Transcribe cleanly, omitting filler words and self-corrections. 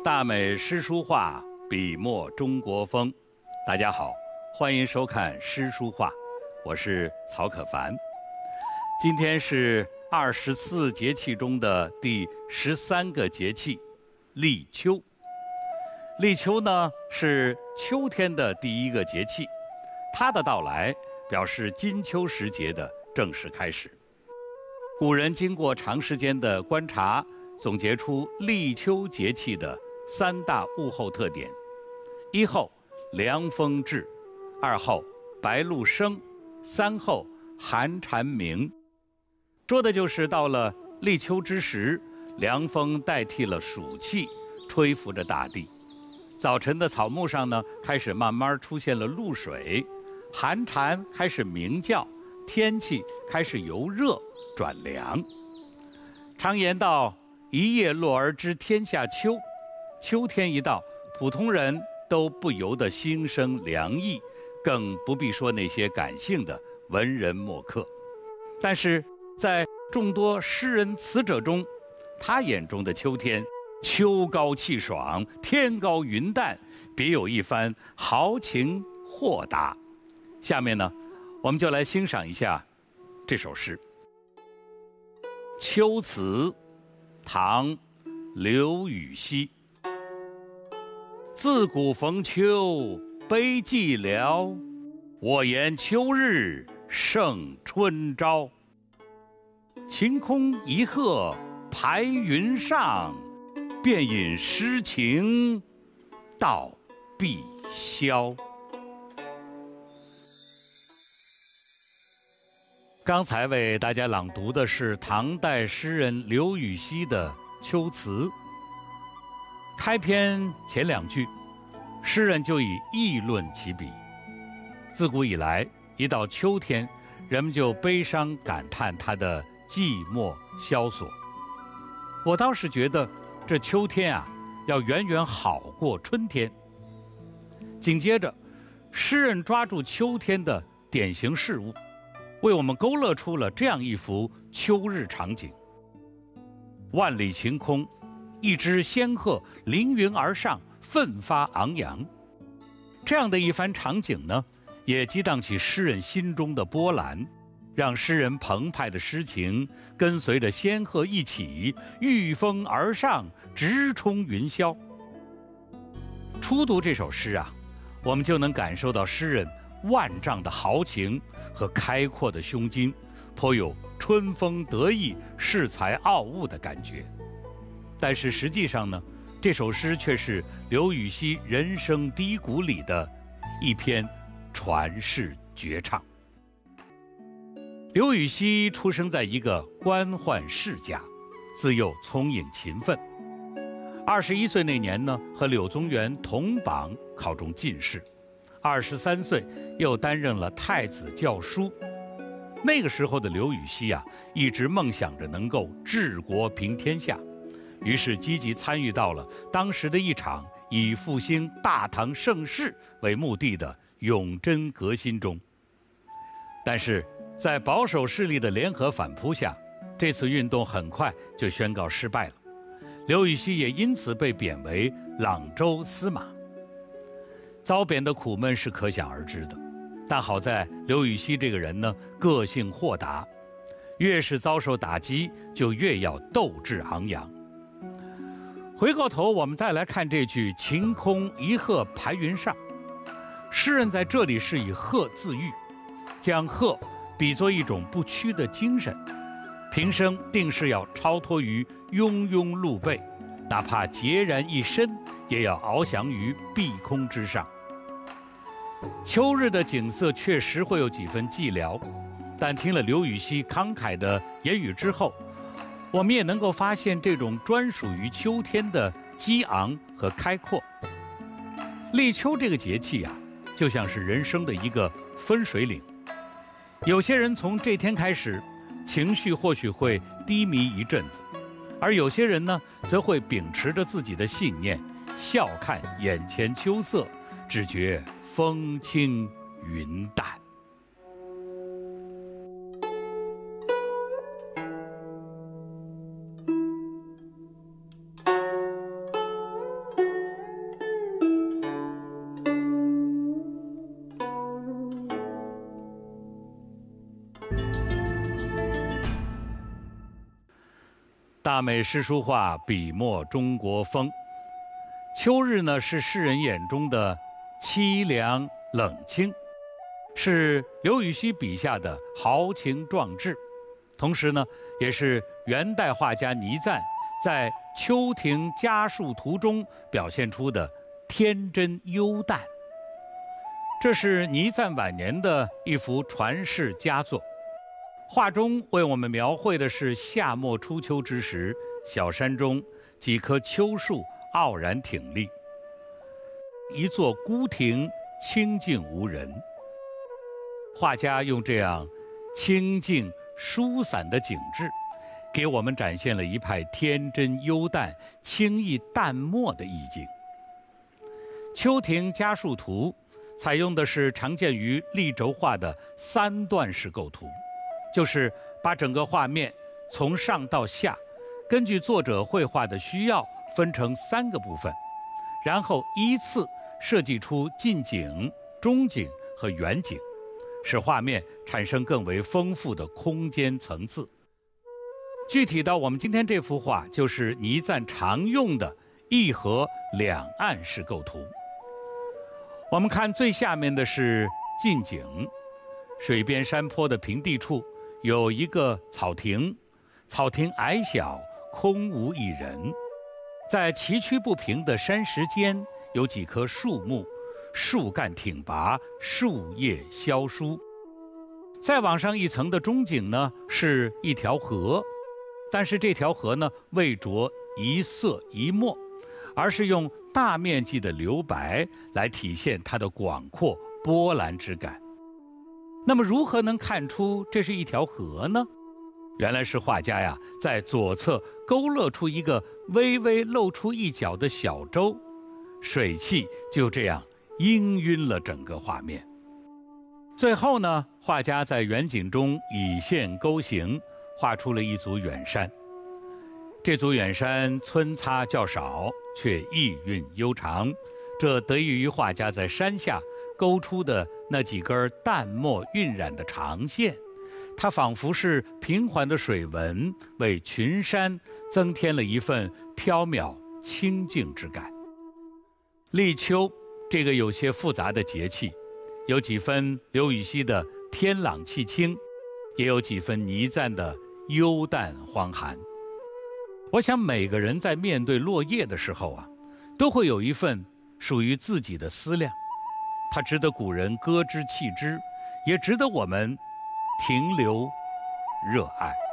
大美诗书画，笔墨中国风。大家好，欢迎收看诗书画，我是曹可凡。今天是24节气中的第13个节气，立秋。立秋呢是秋天的第一个节气，它的到来表示金秋时节的正式开始。古人经过长时间的观察，总结出立秋节气的3大物候特点：一候凉风至，二候白露生，三候寒蝉鸣。说的就是到了立秋之时，凉风代替了暑气，吹拂着大地。早晨的草木上呢，开始慢慢出现了露水，寒蝉开始鸣叫，天气开始由热转凉。常言道，一叶落而知天下秋。秋天一到，普通人都不由得心生凉意，更不必说那些感性的文人墨客。但是在众多诗人词者中，他眼中的秋天，秋高气爽，天高云淡，别有一番豪情豁达。下面呢，我们就来欣赏一下这首诗《秋词》，唐·刘禹锡。自古逢秋悲寂寥，我言秋日胜春朝。晴空一鹤排云上，便引诗情到碧霄。刚才为大家朗读的是唐代诗人刘禹锡的《秋词》。开篇前2句，诗人就以议论起笔。自古以来，一到秋天，人们就悲伤感叹它的寂寞萧索。我倒是觉得这秋天啊，要远远好过春天。紧接着，诗人抓住秋天的典型事物，为我们勾勒出了这样一幅秋日场景：万里晴空，一只仙鹤凌云而上，奋发昂扬。这样的一番场景呢，也激荡起诗人心中的波澜，让诗人澎湃的诗情跟随着仙鹤一起御风而上，直冲云霄。初读这首诗啊，我们就能感受到诗人万丈的豪情和开阔的胸襟，颇有春风得意、恃才傲物的感觉。但是实际上呢，这首诗却是刘禹锡人生低谷里的一篇传世绝唱。刘禹锡出生在一个官宦世家，自幼聪颖勤奋。21岁那年呢，和柳宗元同榜考中进士。23岁又担任了太子教书。那个时候的刘禹锡啊，一直梦想着能够治国平天下，于是积极参与到了当时的一场以复兴大唐盛世为目的的永贞革新中。但是在保守势力的联合反扑下，这次运动很快就宣告失败了。刘禹锡也因此被贬为朗州司马。遭贬的苦闷是可想而知的，但好在刘禹锡这个人呢，个性豁达，越是遭受打击，就越要斗志昂扬。回过头，我们再来看这句“晴空一鹤排云上”，诗人在这里是以鹤自喻，将鹤比作一种不屈的精神，平生定是要超脱于庸庸碌悖，哪怕孑然一身，也要翱翔于碧空之上。秋日的景色确实会有几分寂寥，但听了刘禹锡慷慨的言语之后，我们也能够发现这种专属于秋天的激昂和开阔。立秋这个节气啊，就像是人生的一个分水岭。有些人从这天开始，情绪或许会低迷一阵子，而有些人呢，则会秉持着自己的信念，笑看眼前秋色，只觉风轻云淡。 大美诗书画，笔墨中国风。秋日呢，是诗人眼中的凄凉冷清，是刘禹锡笔下的豪情壮志，同时呢，也是元代画家倪瓒在《秋亭家树图》中表现出的天真幽淡。这是倪瓒晚年的一幅传世佳作。画中为我们描绘的是夏末初秋之时，小山中几棵秋树傲然挺立，一座孤亭清静无人。画家用这样清静疏散的景致，给我们展现了一派天真幽淡、轻易淡漠的意境。《秋亭家树图》采用的是常见于立轴画的3段式构图，就是把整个画面从上到下，根据作者绘画的需要分成3个部分，然后依次设计出近景、中景和远景，使画面产生更为丰富的空间层次。具体到我们今天这幅画，就是倪瓒常用的一河两岸式构图。我们看最下面的是近景，水边山坡的平地处有一个草亭，草亭矮小，空无一人。在崎岖不平的山石间，有几棵树木，树干挺拔，树叶萧疏。再往上一层的中景呢，是一条河，但是这条河呢，未着一色一墨，而是用大面积的留白来体现它的广阔波澜之感。那么如何能看出这是一条河呢？原来是画家呀，在左侧勾勒出一个微微露出一角的小舟，水汽就这样氤氲了整个画面。最后呢，画家在远景中以线勾行，画出了一组远山。这组远山皴擦较少，却意蕴悠长，这得益于画家在山下勾出的那几根淡墨晕染的长线，它仿佛是平缓的水纹，为群山增添了一份飘渺清静之感。立秋这个有些复杂的节气，有几分刘禹锡的天朗气清，也有几分倪瓒的幽淡荒寒。我想每个人在面对落叶的时候啊，都会有一份属于自己的思量，它值得古人歌之弃之，也值得我们停留热爱。